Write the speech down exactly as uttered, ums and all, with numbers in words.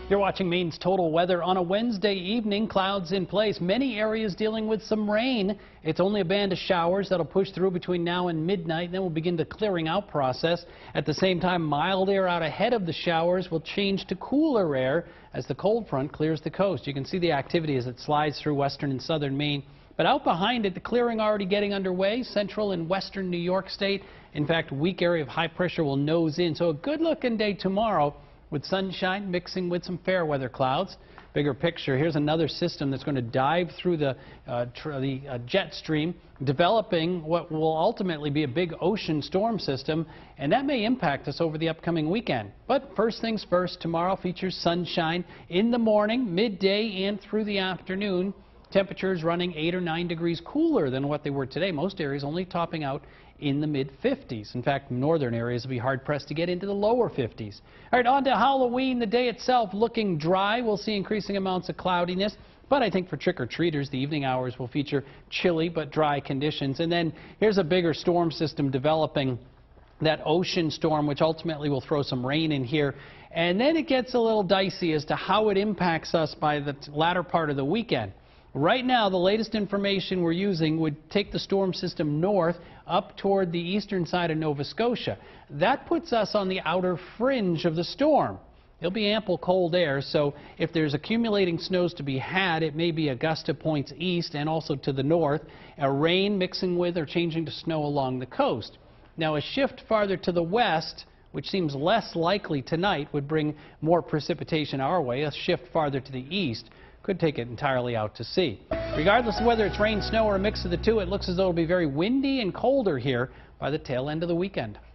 You're watching Maine's Total Weather on a Wednesday evening. Clouds in place. Many areas dealing with some rain. It's only a band of showers that'll push through between now and midnight. Then we'll begin the clearing out process. At the same time, mild air out ahead of the showers will change to cooler air as the cold front clears the coast. You can see the activity as it slides through western and southern Maine. But out behind it, the clearing already getting underway. Central and western New York State. In fact, weak area of high pressure will nose in. So a good-looking day tomorrow, with sunshine mixing with some fair weather clouds. Bigger picture, here's another system that's going to dive through the, uh, tr the uh, jet stream, developing what will ultimately be a big ocean storm system, and that may impact us over the upcoming weekend. But first things first, tomorrow features sunshine in the morning, midday, and through the afternoon. Temperatures running eight or nine degrees cooler than what they were today. Most areas only topping out in the mid fifties. In fact, northern areas will be hard-pressed to get into the lower fifties. All right, on to Halloween. The day itself looking dry. We'll see increasing amounts of cloudiness. But I think for trick-or-treaters, the evening hours will feature chilly but dry conditions. And then here's a bigger storm system developing, that ocean storm, which ultimately will throw some rain in here. And then it gets a little dicey as to how it impacts us by the latter part of the weekend. Right now, the latest information we're using would take the storm system north up toward the eastern side of Nova Scotia. That puts us on the outer fringe of the storm. There'll be ample cold air, so if there's accumulating snows to be had, it may be Augusta points east and also to the north, a rain mixing with or changing to snow along the coast. Now, a shift farther to the west, which seems less likely tonight, would bring more precipitation our way. A shift farther to the east could take it entirely out to sea. Regardless of whether it's rain, snow, or a mix of the two, it looks as though it'll be very windy and colder here by the tail end of the weekend.